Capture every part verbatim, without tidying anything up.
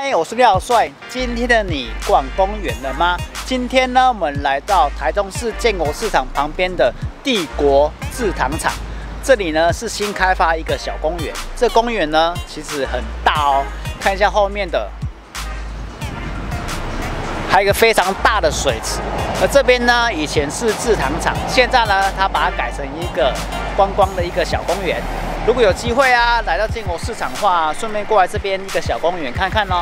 嘿，我是廖帅。今天的你逛公园了吗？今天呢，我们来到台中市建国市场旁边的帝国制糖厂。这里呢是新开发一个小公园。这公园呢其实很大哦，看一下后面的，还有一个非常大的水池。而这边呢以前是制糖厂，现在呢它把它改成一个观光的一个小公园。如果有机会啊，来到建国市场的话，顺便过来这边一个小公园看看哦。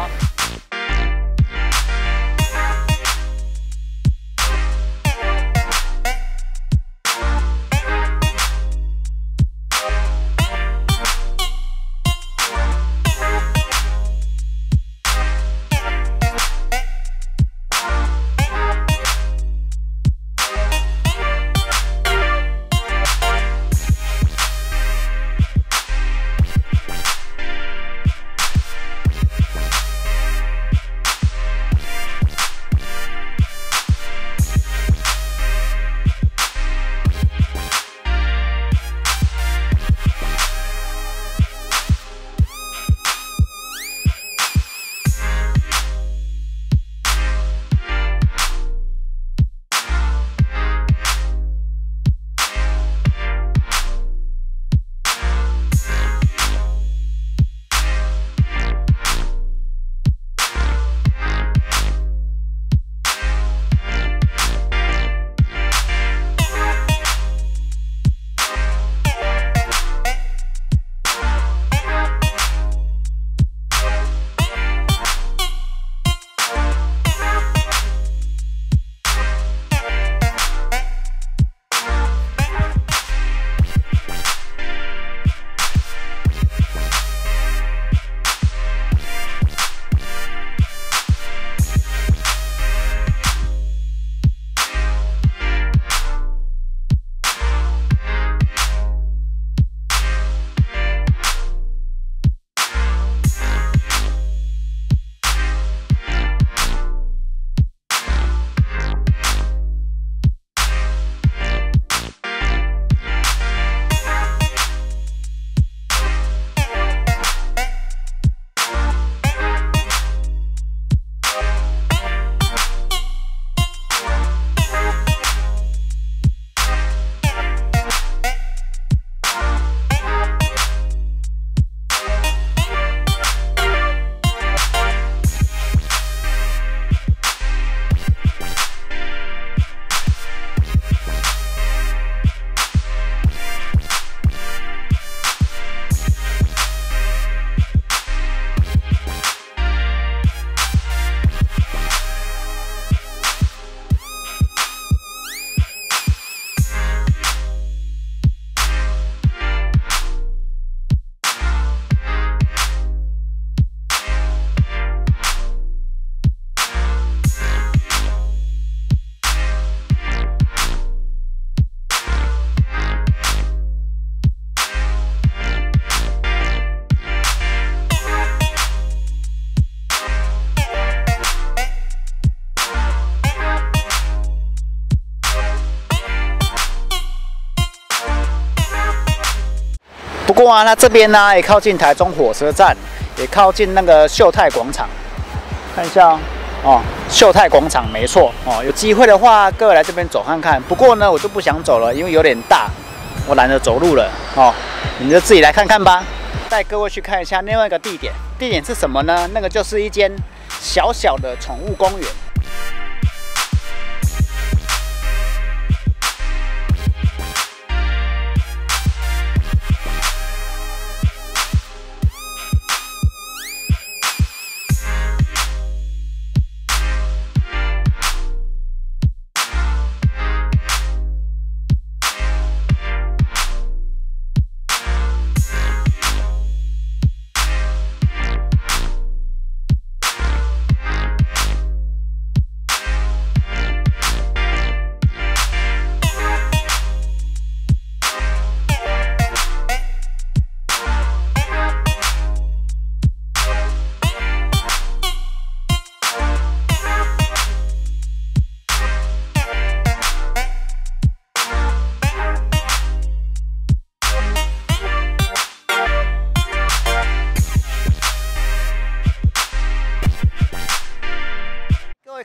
不过啊，那这边呢也靠近台中火车站，也靠近那个秀泰广场。看一下哦，哦，秀泰广场没错哦。有机会的话，各位来这边走看看。不过呢，我就不想走了，因为有点大，我懒得走路了哦。你们就自己来看看吧。带各位去看一下另外一个地点，地点是什么呢？那个就是一间小小的宠物公园。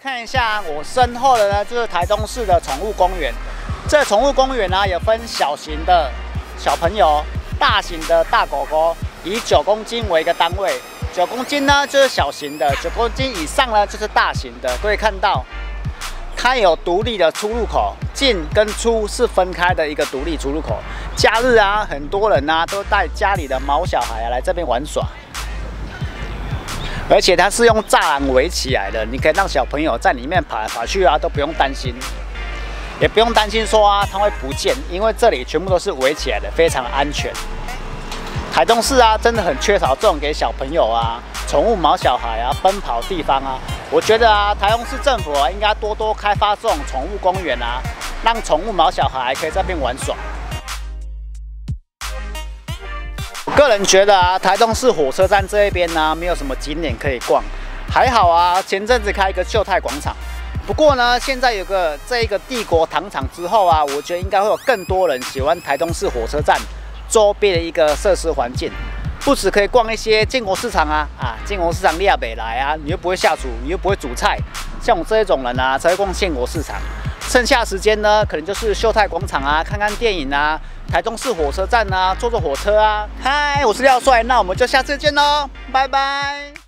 看一下我身后的呢，就是台东市的宠物公园。这宠物公园呢，有分小型的小朋友、大型的大狗狗，以九公斤为一个单位。九公斤呢就是小型的，九公斤以上呢就是大型的。各位看到，它有独立的出入口，进跟出是分开的一个独立出入口。假日啊，很多人啊都带家里的毛小孩啊来这边玩耍。 而且它是用栅栏围起来的，你可以让小朋友在里面跑来跑去啊，都不用担心，也不用担心说啊它会不见，因为这里全部都是围起来的，非常安全。台东市啊，真的很缺少这种给小朋友啊、宠物毛小孩啊奔跑地方啊。我觉得啊，台东市政府啊应该多多开发这种宠物公园啊，让宠物毛小孩可以在这边玩耍。 我个人觉得啊，台东市火车站这一边呢，没有什么景点可以逛。还好啊，前阵子开一个秀泰广场。不过呢，现在有个这一个帝国糖厂之后啊，我觉得应该会有更多人喜欢台东市火车站周边的一个设施环境。不止可以逛一些建国市场啊，啊，建国市场你也没来啊，你又不会下厨，你又不会煮菜，像我这一种人啊，才会逛建国市场。剩下时间呢，可能就是秀泰广场啊，看看电影啊。 台东市火车站啊，坐坐火车啊。嗨，我是廖帅，那我们就下次见喽，拜拜。